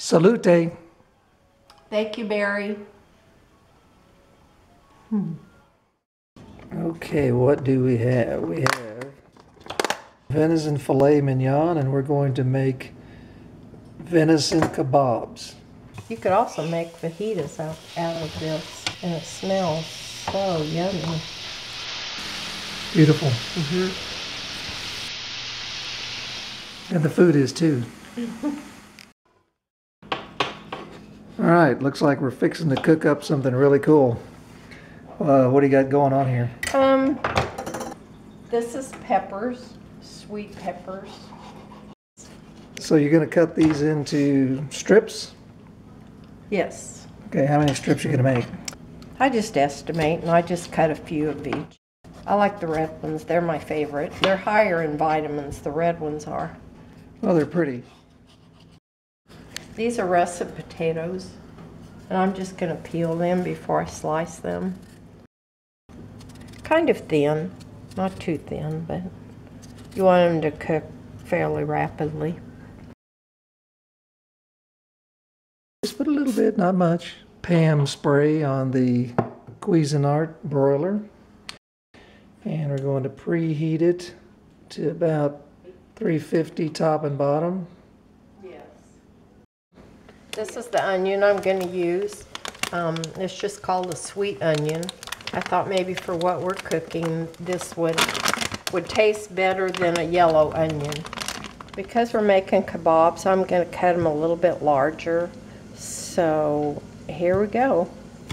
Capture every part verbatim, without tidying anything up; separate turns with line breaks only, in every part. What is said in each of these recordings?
Salute.
Thank you, Barry.
Hmm. Okay, what do we have? We have venison filet mignon, and we're going to make venison kabobs.
You could also make fajitas out, out of this, and it smells so yummy.
Beautiful.
Mm-hmm.
And the food is too. All right, looks like we're fixing to cook up something really cool. Uh, what do you got going on here?
Um, this is peppers, sweet peppers.
So you're going to cut these into strips?
Yes.
Okay, how many strips are you going to make?
I just estimate, and I just cut a few of each. I like the red ones. They're my favorite. They're higher in vitamins, the red ones are.
Well, they're pretty.
These are russet potatoes, and I'm just going to peel them before I slice them. Kind of thin, not too thin, but you want them to cook fairly rapidly.
Just put a little bit, not much, Pam spray on the Cuisinart broiler. And we're going to preheat it to about three fifty top and bottom.
Yes. This is the onion I'm going to use. Um, it's just called a sweet onion. I thought maybe for what we're cooking, this would, would taste better than a yellow onion. Because we're making kebabs, I'm going to cut them a little bit larger. So here we go.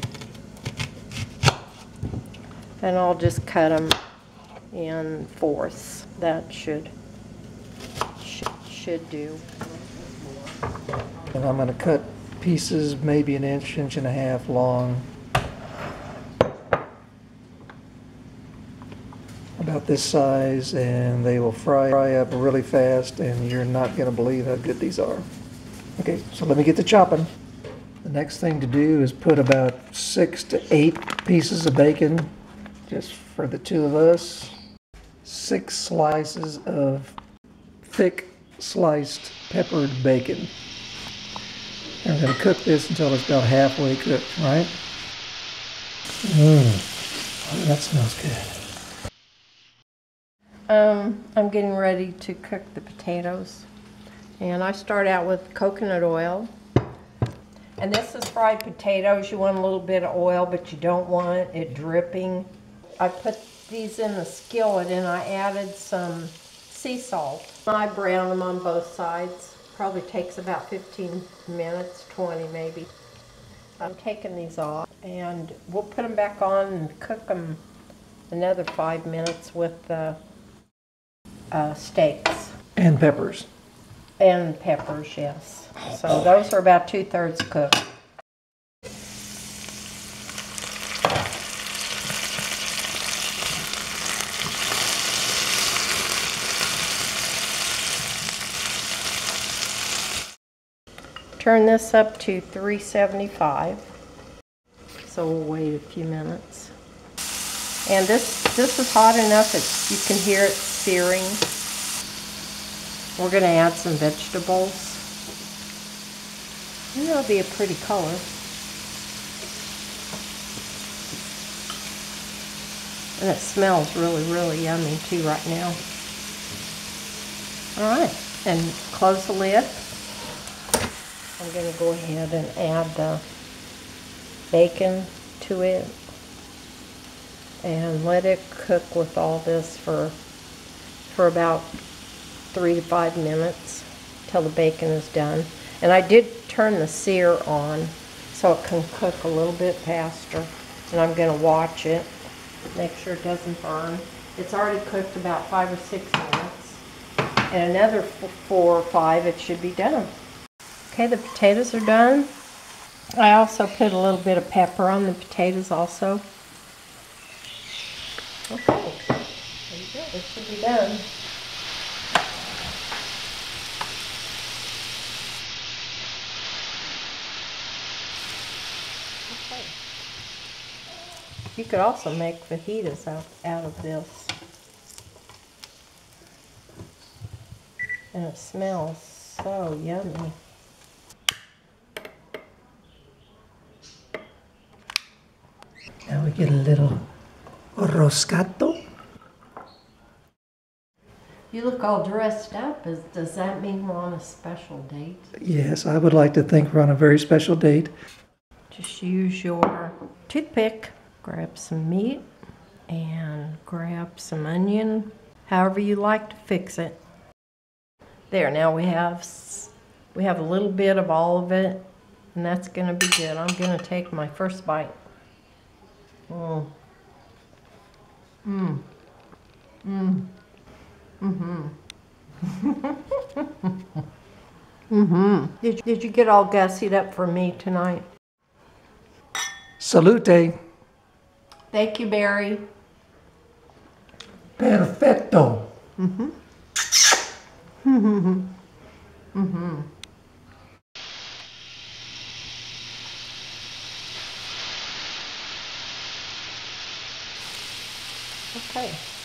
And I'll just cut them in fourths. That should, should, should do.
And I'm going to cut pieces maybe an inch, inch and a half long. About this size, and they will fry, fry up really fast, and you're not going to believe how good these are. Okay, so let me get to chopping. The next thing to do is put about six to eight pieces of bacon, just for the two of us. Six slices of thick sliced peppered bacon. And we're going to cook this until it's about halfway cooked, right? Mmm, oh, that smells good.
Um, I'm getting ready to cook the potatoes. And I start out with coconut oil. And this is fried potatoes. You want a little bit of oil, but you don't want it dripping. I put these in the skillet and I added some sea salt. I brown them on both sides. Probably takes about fifteen minutes, twenty maybe. I'm taking these off and we'll put them back on and cook them another five minutes with the uh, steaks.
And peppers.
And peppers, yes. So those are about two-thirds cooked. Turn this up to three seventy-five. So we'll wait a few minutes. And this this is hot enough that you can hear it searing. We're going to add some vegetables. And that'll be a pretty color. And it smells really, really yummy too right now. Alright, and close the lid. I'm going to go ahead and add the bacon to it. And let it cook with all this for, for about three to five minutes till the bacon is done. And I did turn the sear on so it can cook a little bit faster. And I'm going to watch it, make sure it doesn't burn. It's already cooked about five or six minutes. And another four or five, it should be done. Okay, the potatoes are done. I also put a little bit of pepper on the potatoes also. Okay, there you go. It should be done. Okay. You could also make fajitas out, out of this. And it smells so yummy.
Get a little roscato.
You look all dressed up. Is, does that mean we're on a special date?
Yes, I would like to think we're on a very special date.
Just use your toothpick. Grab some meat and grab some onion, however you like to fix it. There, now we have we have a little bit of all of it, and that's gonna be good. I'm gonna take my first bite. Mm. Mm. Mm. Mm-hmm. Mm-hmm. Did you, did you get all gussied up for me tonight?
Salute.
Thank you, Barry.
Perfetto.
Mm-hmm. Mm-hmm. Mm-hmm. Okay.